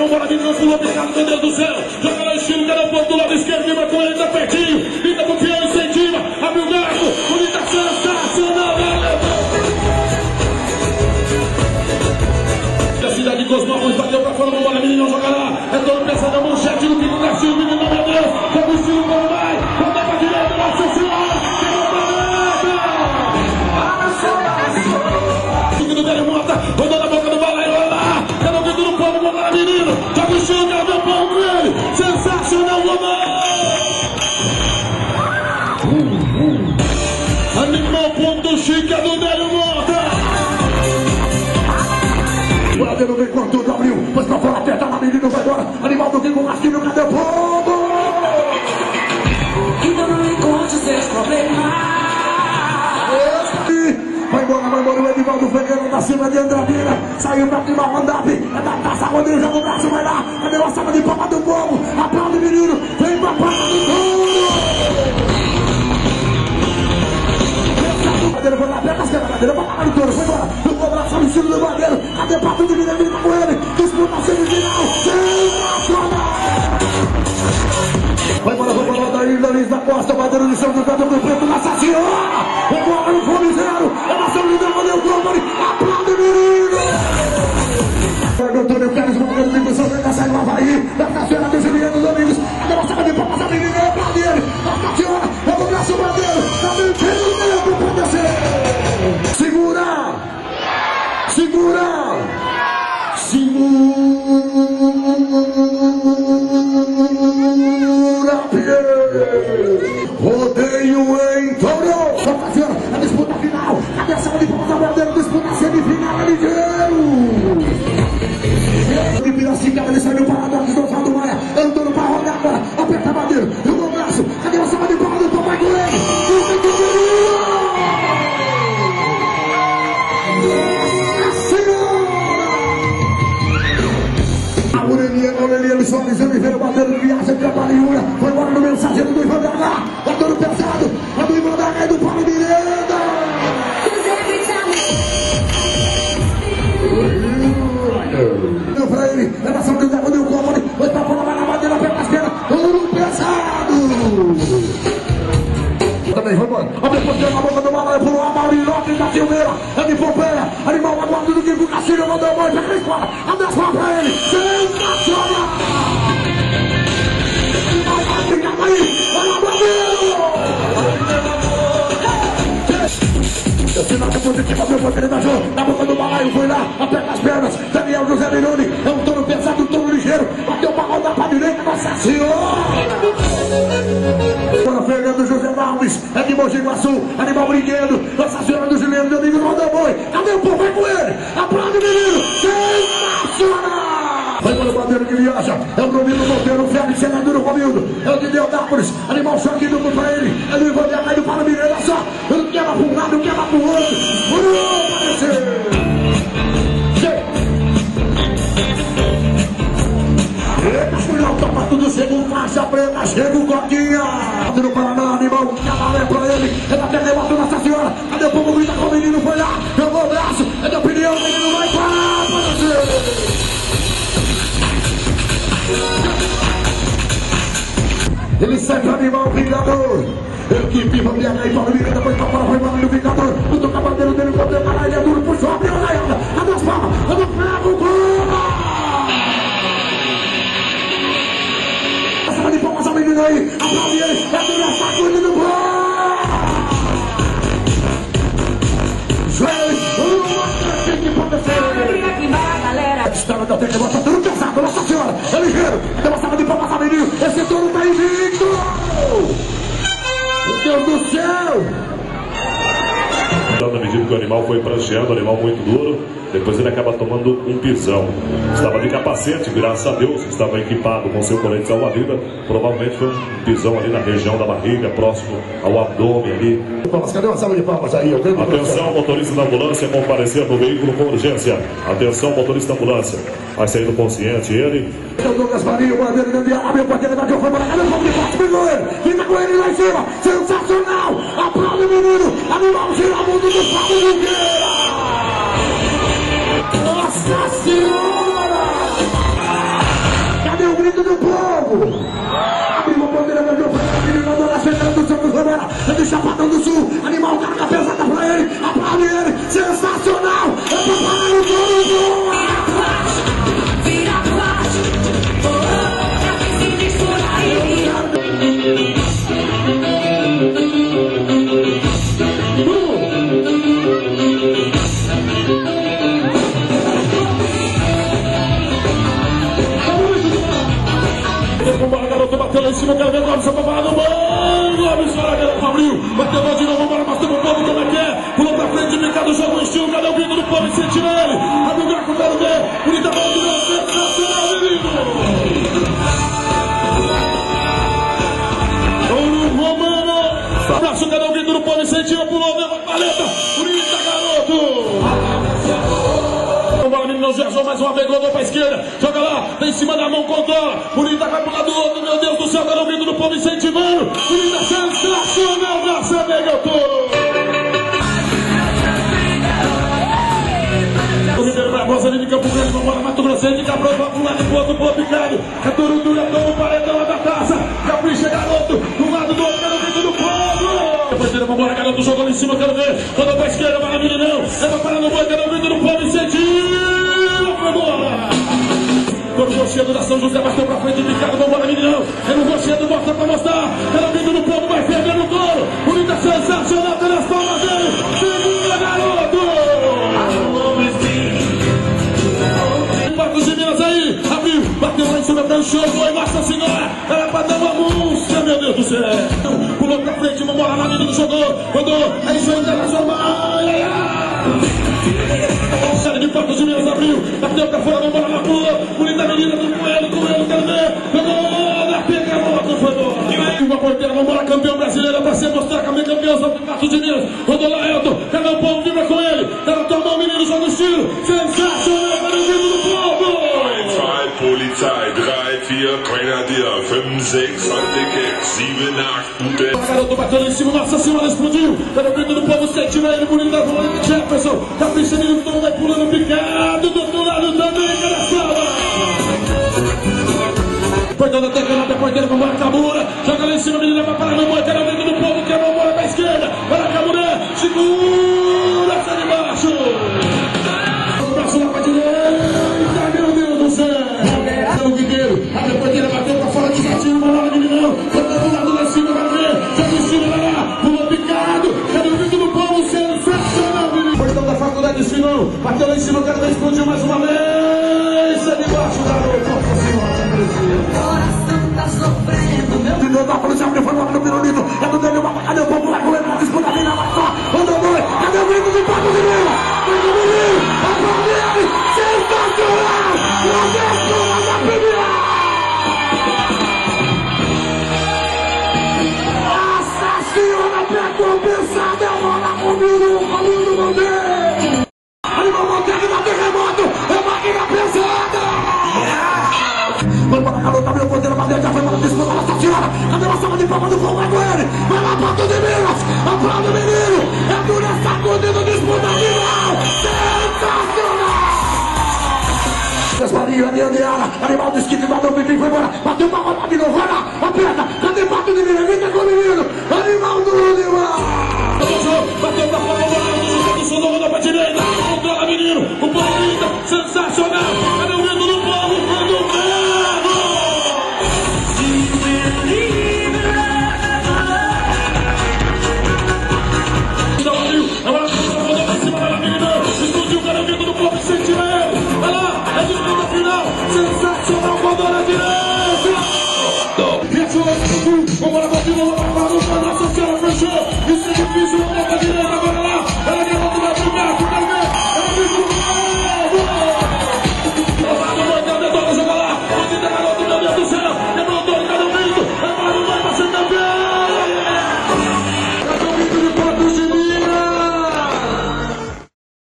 vambora, menino, pulou, picado, meu Deus do céu. Joga lá, estilo, cara, o povo do lado esquerdo, vem com ele, tá pertinho. Fica com o pião, incentiva, abre o garfo, bonita, sensacional, a cidade de Cosmópolis bateu pra fora, vambora, menino, joga lá. É todo pesadão, manchete no pico, Castilho, menino, meu Deus. Joga o estilo, como vai, volta pra direita, nossa senhora. Fica do velho Mota, rodou na boca do balaio, olha lá. Quero o grito do povo, vambora, menino. Joga o estilo, cara, meu pau com ele. Sensacional, vambora. Animal ponto chique do velho Mota. O Bradeiro vem com tudo, abriu, pois pra fora, aperta na menina, vai embora. Animal do Vigo, Castilho, cadê o povo? Então não encontre seus problemas. Vai embora, o Edivaldo Ferreira da cima de Andradina. Saiu pra cima, Rondap. É da taça, Rodrigo, joga o braço, vai lá. Cadê a salva de palma do povo? Aplaude, menino, vem pra palma do touro. Madeira foi lá, aperta as pernas, Madeira pra palma do touro, foi embora. O braço no estilo do Madeiro. Cadê papo do menino, vem com ele. Disputa a semifinal, sensacional. Vai embora, daí, Luiz da Costa, Madeira de São do Canto do Preto, Nossa Senhora! Vai embora no fone zero, é uma solidão, valeu o Globo, aplaude, menino! Vai, Antônio Pérez, Madeira de Missão, vem da Série do Havaí, Nossa Senhora dos Julianos Domingos, cadê uma salva de palmas, a menina é pra dele, Nossa Senhora, é o braço Madeira, tá mentindo mesmo pra descer! Segura! Segura! Rodeio em Touro. Nossa Senhora, a disputa final. Cadê a salva de palmas da Bandeira? Disputa a semifinal, é ligeiro. De Piracicaba, ele saiu para Paradox do Oswaldo Maia. Andando para rodar agora. Aperta a Bandeira. Jogou o braço. Cadê a salva de palmas do papai com ele? Aureliano Soares, Oliveira, batendo viagem, trabalhura. Foi embora no mensageiro do Ivan H. Batendo pesado. É do Ivan H e do Paulo Miranda. Deu pra ele. É nação que o Zé deu comando. Foi pra fora, vai na Madeira, pega as pernas. Tudo pesado. Também, vai embora. Abre a na boca do balaio, pulou a Mauriloque da Silveira. É de Pompeia. Animal aguardo do Kiko Castilho, mandou a mãe, pega a escola. Abre a escola pra ele. Sensacional! Fica aí! Olha o Brasil! O sinal positivo, meu poder da Jô. Na boca do balaio, foi lá, aperta as pernas. Daniel José Mironi. É um touro pesado, um touro ligeiro. Bateu pra rodar pra direita, Nossa Senhora! Fernando José Alves, é de Mogi Guaçu, Animal Brinquedo, Nossa Senhora dos Julianos, meu amigo Rodoboi. Cadê o povo? Vai com ele! Aplaude, menino! Sensacional! Vai para o Bandeiro que viaja, é o Romildo Monteiro, o Félix, senador Romildo, é o de Deodápolis, Animal choque duplo pra ele, é do Ivan de Acaio para o Mineiro, só, ele quebra para um lado, quebra para o outro, apareceu! Castilhão, topa tudo, segundo marcha preta, chega o Coquinha. No Paraná, Animal, cabaré pra ele. É da terra, bateu Nossa Senhora. Cadê o povo grita com o menino? Foi lá, jogou o braço. É da opinião, o menino vai para você. Ele sai pra Animal, Vingador. Equipe, vamos ver aí, Paulo Miranda, depois pra fora, foi mal no Vingador. Lutou com a bandeira dele, bateu o caralho, ele é duro, puxou, abriu a laiada. A das palmas, a do ferro, gol! De palmas ao menino aí, aplaude ele, é do nosso sacudo do gol! Joelho, que pode ser? Estava da terra, bota tudo pesado, Nossa Senhora, é ligeiro, deu uma salva de palmas ao menino, esse touro tá invicto! Meu Deus do céu! Na medida que o animal foi prancheando, animal muito duro, depois ele acaba tomando um pisão. Estava de capacete, graças a Deus, estava equipado com seu colete salva-vida. Provavelmente foi um pisão ali na região da barriga, próximo ao abdômen ali. Cadê uma salva de palmas aí? Atenção, motorista da ambulância, comparecer no veículo com urgência. Atenção, motorista da ambulância. Vai saindo consciente ele. O Douglas Marinho, o bandeira de abriu a bandeira da João, foi para cá, vamos de baixo, pegou ele, fica com ele lá em cima, sensacional, aplaude o menino, Animal Giramundo do Paulo Nogueira. Nossa Senhora! de Chapadão do Sul. Animal, carga pesada pra ele. Aplaude ele. Sensacional. É pra parar o jogo. Vira plástico. Pra quem se misturar aí. Vambora, garoto, bateu lá em cima, quero ver o Gomes, apavado, mano, Gomes, fora, garoto, abriu, bateu lá de novo, vambora, mostrando pro povo como é que é, pulou pra frente, brincado, o jogo no estilo, cadê o grito do povo, incentiva ele, abre o garfo, quero ver, bonita bola do meu, sensacional, menino! Ouro Romano, abraço, cadê o grito do povo, incentiva, pulou, leva a paleta, bonita, garoto! Vambora, menino, Gerson, mais uma vez, rodou pra esquerda, joga lá, tá em cima da mão, controla, bonita, vai pro lado do outro, meu Deus do céu, tá no ouvido do povo incentivando, bonita, sensacional, graça, nega, o Ribeiro Barbosa ali de Campo Grande, vambora, Mato Grosseiro, de Cabral, vai pro lado do outro, pro picado, é Turundu, é todo o paredão, é da taça, capricha, garoto, do lado do outro, tá no ouvido do povo, depois dele, vambora, garoto, jogou lá em cima, quero ver, rodou pra esquerda, vai na meninão, leva para no boi, tá no ouvido do povo, incentiva, vambora! Todo o rochedo da São José bateu pra frente, picado, vambora, meninão. É no rochedo, mostra pra mostrar. Pelo vindo do povo, vai ferver no touro. Bonita, sensacional, tá nas palmas dele. Segura, garoto! Patos de Minas aí, abriu, bateu lá em cima, tá no show, foi, Nossa Senhora. Era pra dar uma música, meu Deus do céu. Pulou pra frente, vambora, lá, menino, jogou, rodou. É isso aí, internacional. Série de Patos de Minas abriu, bateu pra fora, vambora na pula, bonita menina do Coelho, quero ver, jogou, na pega, moto, foi embora. Uma porteira, vambora, campeão brasileiro, pra ser mostrar que é campeão, só de Patos de Minas, rodou lá, Elton, cadê o povo, vibra com ele, tá na tua mão, menino, joga o estilo, sensacional, para o vivo do povo. Polizei, 3, 4, Grenadier, 5, 6, Handicap, 7, 8, Garoto bateu lá em cima, Nossa Senhora explodiu, tá no grito do povo, sentiu ele, bonito da bola, Jefferson, capricha, menino, todo vai pulando, picado, do outro lado também, cara, sala. Portão da tecla, porteira, vambora, Cabura, joga lá em cima, menino, vai parar no boi, quero o grito do povo, quer vambora pra esquerda, para Cabura, segura, sai de baixo. O braço lá pra direita, meu Deus do céu. É o Guigueiro, a porteira bateu pra fora, desatira, uma hora de milhão, portão do lado lá em cima, vai ver, joga em cima, vai lá, pulou picado, quero o grito do povo, sensacional, menino. Portão da faculdade ensinou, bateu lá em cima, quero ver, explodiu mais uma vez, sai de baixo, garoto, Nossa Senhora, Coração tá sofrendo, meu. Deus da polícia abriu, foi no pirulito. É do Daniel, cadê o povo? Vai correr pra disputa, vem na só. Andou boi, cadê o grito de Pato de Minas? Vem do menino, aplaude ele, sensacional! Meu Deus, da primeira! Nossa Senhora, pegou pesada, é bola comigo, meu Deus! Animal Monteiro da terremoto, é máquina pesada! Vamos para a garota, meu poder, bateu, já foi para a disputa, Nossa Senhora! Cadê a salva de palmas do povo? Vai com ele! Vai lá, Pato de Minas! Aplaude o menino! É dura, sacudindo, disputa final! Sensacional! Gasparinho, Adiana, animal do esquite, bateu o Piquim, foi embora! Bateu uma roda de novo, vai lá!